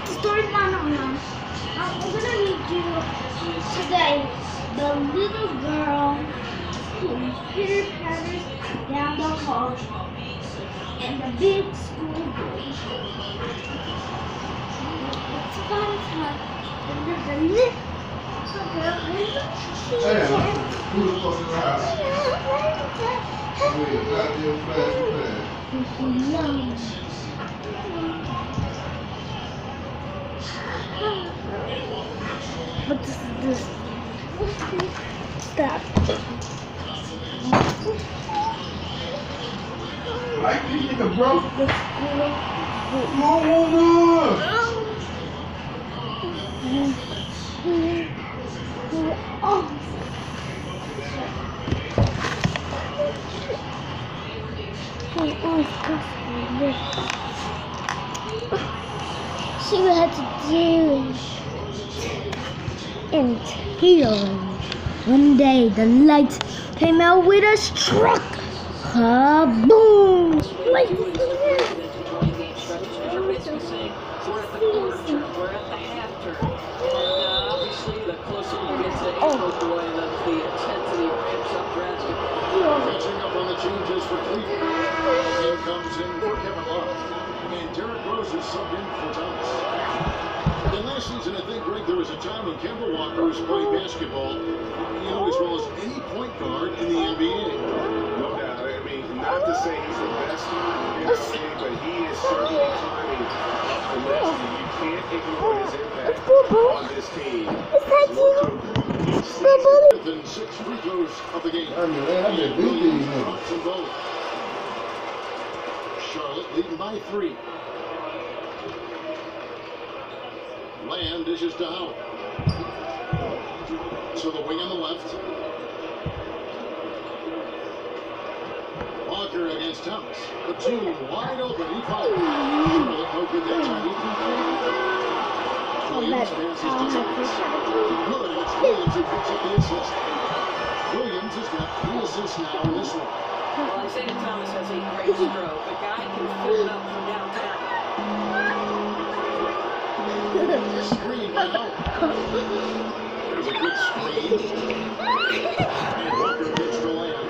Story 101. We're gonna need you today. The little girl who pitter-patters down the hall and the big school bully. It's fun time. And there's a little girl and she can't. What is this? Stop. Like this nigga, bro. See what I had to do until one day the lights came out with a struck. Kaboom! Like Catching up on the changes for Cleveland. In comes in for Kevin Love. And Derrick Rose is subbed in for Thomas. And last season, I think, Greg, there was a time when Kemba Walker was playing basketball, as well as any point guard in the NBA. No doubt. I mean, not to say he's the best in the NBA, but he is certainly climbing the list. You can't ignore his impact on this team. Within 6 free throws of the game. I did these Drops them both. Charlotte leading by 3. Land dishes to Howard. So the wing on the left. Walker against Thomas. Batum wide open. He fires. Charlotte no good that time. Williams passes to Thomas. Good. It's Williams who picks up the assist. Williams has got 3 assists now in this one. Well, Isaiah Thomas has a great stroke. The guy can fill it up from downtown. Screen by Howard. There's a good screen. And Walker gets the land.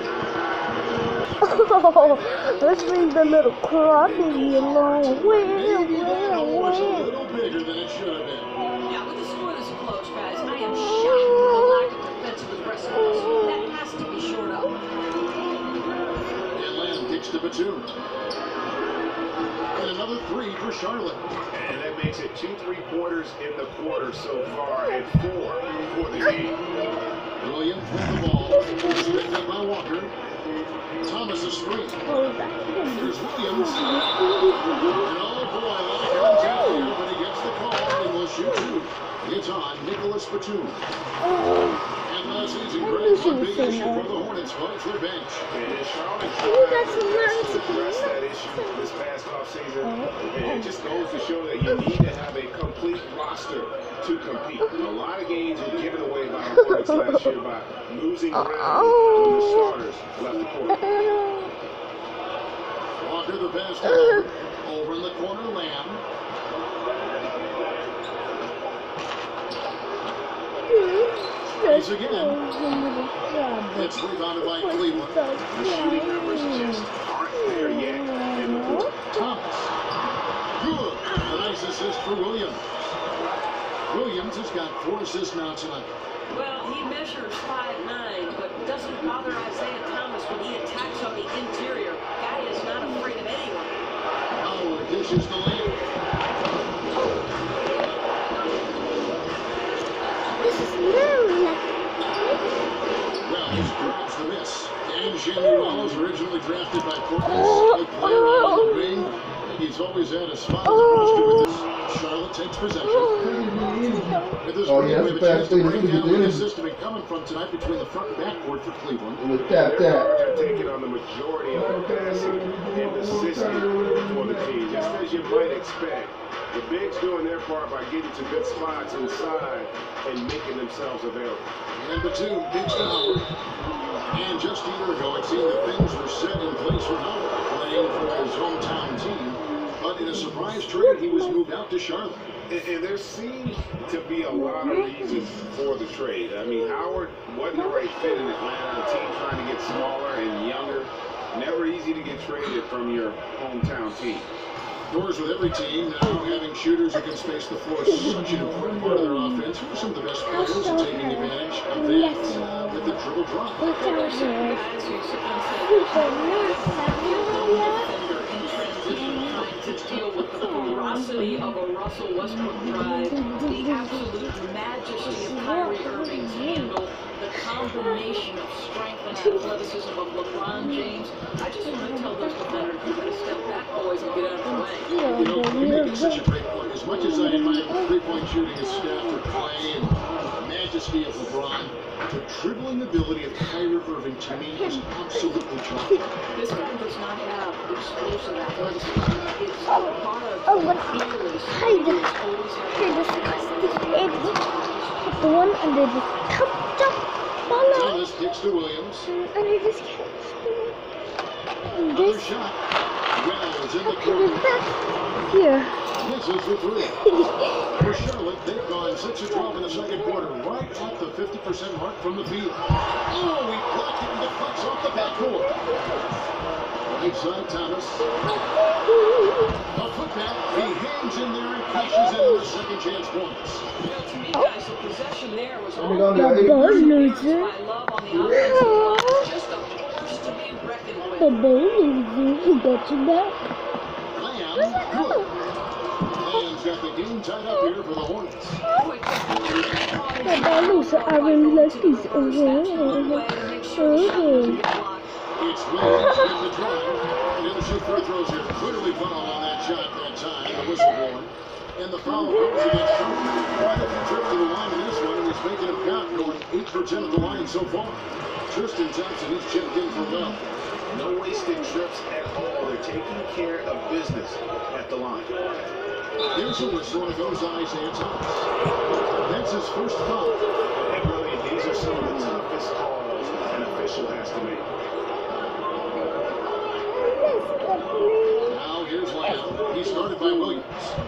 oh, let's leave the little crybaby alone. Maybe that hole was a little bigger than it should have been. Yeah, with the score this close, guys, I am shocked at the lack of defensive aggressiveness. That has to be shored up. And Lamb kicks to Batum. And another 3 for Charlotte. And that makes it 2 3-quarters in the quarter so far, and 4 for the game. Williams with the ball. Picked up by Walker. Thomas a screen. Here's Williams. And oh boy, a lot of hands out here, but he gets the call and will shoot 2. It's on Nicholas Batum. And last season, Greg, one big issue for the Hornets was their bench. And Charlotte You got to learn to address that issue this past offseason. And it just goes to show that you need to have a complete roster to compete. A lot of games were given away by the Hornets last year by losing ground when the starters left the court. Walker the pass to Howard. Over in the corner, Lamb. He's again. It's rebounded by Cleveland. The shooting numbers just aren't there yet in the fourth. Thomas. Good. A nice assist for Williams. Williams has got 4 assists now tonight. Well, he measures 5'9", but doesn't bother Isaiah Thomas when he attacks on the interior. Guy is not afraid of anyone. Howard dishes the lead. This is literally like Well, he grabs the miss. And Jamie Wallace, originally drafted by Portland, solid player out on the wing. He's always had a spot on the roster with this. Charlotte takes possession. With this we have a chance to break down where the system is coming from tonight between the front and backcourt for Cleveland. They're taking on the majority of the passing and assisting for the team, just as you might expect. The bigs doing their part by getting to good spots inside and making themselves available. And Batum digs to Howard. And just a year ago, it seemed that things were set in place for Howard, playing for his hometown team. But in a surprise trade, he was moved out to Charlotte. And there seems to be a lot of reasons for the trade. I mean, Howard wasn't the right fit in Atlanta. The team trying to get smaller and younger. Never easy to get traded from your hometown team. Doors with every team now having shooters who can space the floor. Such an important part of their offense. Who are some of the best players are taking advantage of that with the dribble drop? To deal with the ferocity of a Russell Westbrook drive, the absolute majesty of Kyrie Irving's handle, the combination of strength and athleticism of LeBron James. I just want to tell those defenders, you better step back, boys, and get out of the way. You know, you're making such a great point. As much as I admire three-point shooting of Steph, Clay, and the majesty of LeBron, the dribbling ability of Kyrie Irving to me is absolutely terrific. This guy does not have explosive athleticism. It's part of what? The one and they just come jump Thomas kicks to Williams. and they just can't spin. And Another this shot. Wells in the is corner. back here. Misses the three. For Charlotte, they've gone 6 of 12 in the second quarter, right at the 50% mark from the field. Oh, he blocked it and deflects off the backboard. Right side, Thomas. A putback. He hangs in there and cashes in for second chance points. to me, guys, the possession there was all The ball loser. by Love on the offensive line. Just a force to be reckoned with. The ball loser. Who got you back? Lamb, good. Lamb's got the game tied up here for the Hornets. The ball loser. I really like these. It's Williams in the drive. And the shoot free throws here. Clearly foul on that shot that time. The whistle blown. And the foul goes against Charlotte. Quite a few trips to the line in this one, and he's making them count, going 8 for 10 at the line so far. Tristan Thompson, he's chipped in for well. No wasted trips at all. They're taking care of business at the line. Here's a whistle, and it goes on Isaiah Thomas. That's his first foul. And really, these are some of the toughest calls an official has to make. Now here's Lamb. He's guarded by Williams.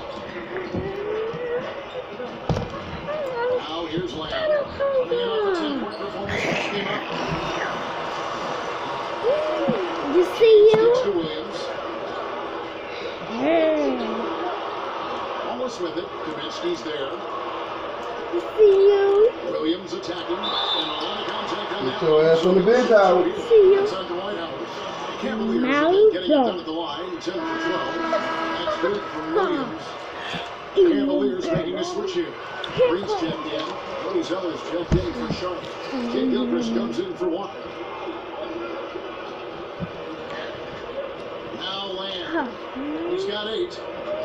Now here's Lamb. Coming in off a 10-point performance last game up. You see Kicks you? to Williams. Wallace with it. Kaminsky's there. You see you? Williams attacking. And a lot of contact on that. Get your ass on the bench, Howard. See you? Inside the White House. Cavaliers Now again getting it go. done at the line. 10 for 12. That's good from Williams. Cavaliers making a switch here. Green's checked in. Cody Zeller's checked in for Charlotte. Kid Gilchrist comes in for Walker. Now Lamb. He's got 8.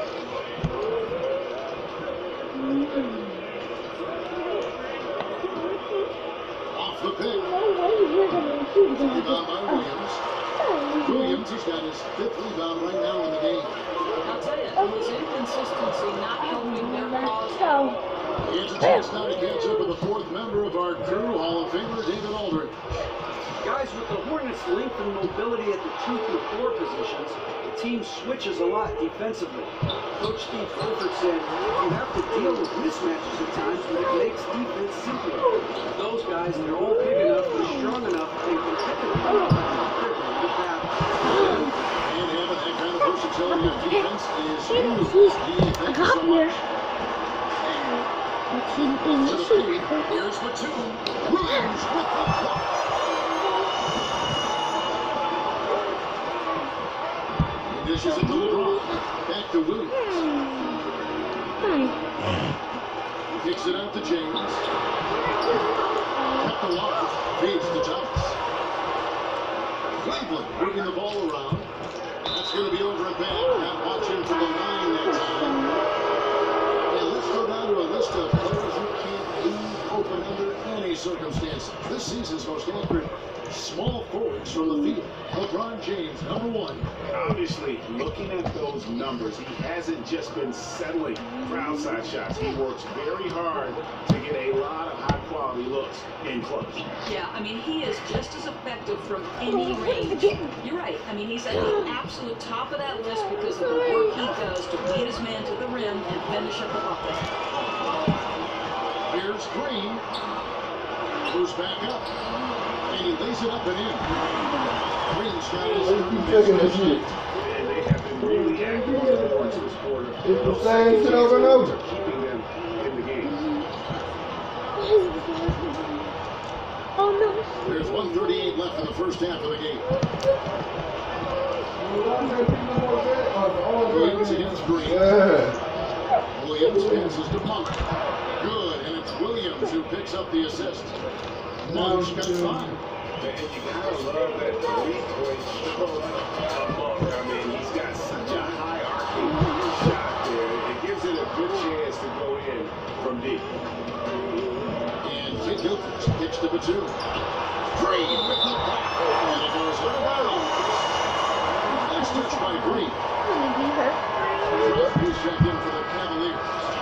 Off the pick. Rebound by Williams. Williams, he's got his 5th rebound right now in the game. I'll tell you, his inconsistency not helping their cause. It's a chance now to catch up with the 4th member of our crew, Hall of Famer David Aldridge. Guys, with the Hornets' length and mobility at the 2 through 4 positions, the team switches a lot defensively. Coach Steve Clifford said, you have to deal with mismatches at times, but it makes defense simpler. Those guys, they're all big enough, they're strong enough, and competitive enough to get that. And having that kind of versatility on defense is huge. I got here. To the feed. Here's the 2. Williams with the block. He dishes it to LeBron. Back to Williams. Kicks it out to James. Kept the lock. Feeds to Thomas. Cleveland moving the ball around. That's going to be over and back. Not watching for the line that time. And let's go down to a list of players who can't leave open under any circumstances. This season's most accurate Small forwards from the field. LeBron James, number 1. Obviously, looking at those numbers, he hasn't just been settling for outside shots. He works very hard to get a lot of high-quality looks in close. Yeah, I mean, he is just as effective from any range. You're right. I mean, he's at the absolute top of that list because of the work he does to beat his man to the rim and finish at the bucket. Here's Green. Goes back up. And he lays it up and in. Green's got his Checking this shit. And they have been really active in the points of this quarter. It's the same shit over and over. Keeping them in the game. Oh no. There's 1:38 left in the first half of the game. Williams against Green. Yeah. Williams passes to Monk. Good, and it's Williams who picks up the assist. Monk's got 5. And you gotta love that three-point stroke of Monk. I mean, he's got such a high arcing shot there. It gives it a good chance to go in from deep. And Kid Gilchrist kicks to Batum. Green with the block. And it goes out of bounds. Last touch by Green. He's checked in for the Cavaliers.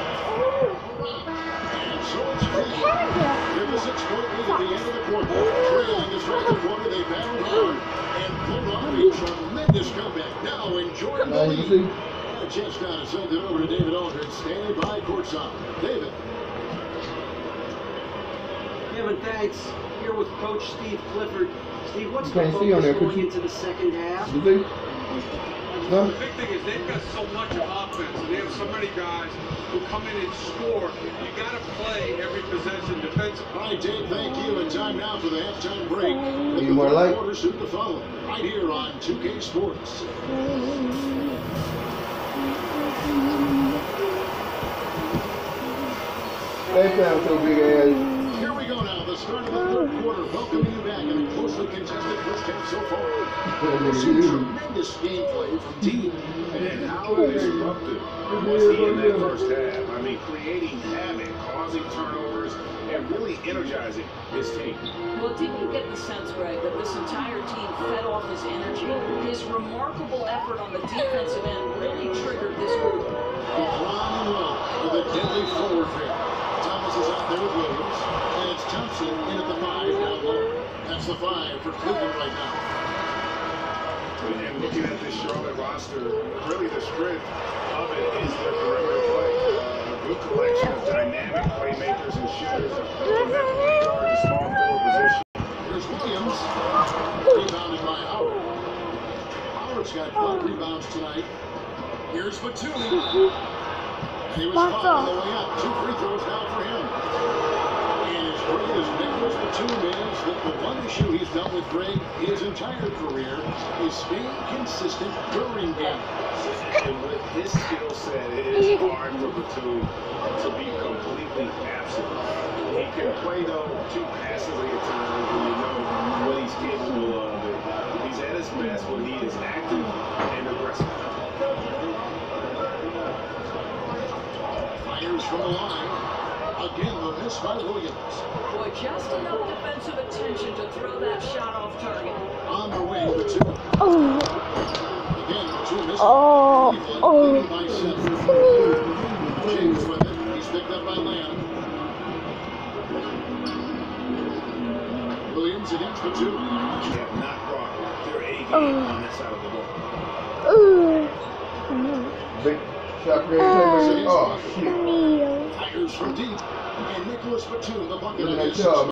And so it's Green. Give us 6 point lead at the end of the quarter. Trailing to start the quarter, they battled hard and pulled off a tremendous comeback. Now enjoying the lead. And a chance now to send it over to David Aldridge, standing by courtside. David. Kevin, thanks. Here with Coach Steve Clifford. Steve, what's the You can't see on focus there, could going you? into the second half? You see? No? The big thing is they've got so much of offense, and they have so many guys who come in and score. You got to play every possession defensively. All right, Dave, thank you. And time now for the halftime break. Need more light? Quarter soon to follow. Right here on 2K Sports. That sounds so big ass. Here we go now. The start of the third quarter. Welcoming you back in a closely contested first half so far. We've seen tremendous gameplay from team. And how disruptive was he in that first half? I mean, creating havoc, causing turnovers, and really energizing his team. Well, didn't you get the sense, Greg, that this entire team fed off his energy? His remarkable effort on the defensive end really triggered this group. LeBron Lowe with a deadly forward pick. Thomas is out there with Williams. And it's Thompson in at the 5 down low. That's the 5 for Cleveland right now. And looking at this Charlotte roster, really the strength of it is their perimeter play. A good collection of dynamic playmakers and shooters from that point guard to small forward position. Here's Williams. Rebounded by Howard. Howard's got 5 rebounds tonight. Here's Batum. And he was caught on the way up. 2 free throws now for him. And as great as Nicholas Batum is, that the one issue he's dealt with, Greg, his entire career is staying consistent during games. And with his skill set, it is hard for Batum to be completely absent. He can play, though, too passively at times when you know what he's capable of. And he's at his best when he is active and aggressive. Fires from the line. Again, the miss by Williams. Boy, just enough defensive attention to throw that shot off target. On the way, Batum. Oh. Again, Batum missed. Oh. Cleveland leading by 7. James with it. He's picked up by Lamb. Williams against Batum. They have not brought their A game on that side of the ball. Big shot great. Oh, shit. Fires from deep. And Nicholas Batum, the bucket Look of at his that job.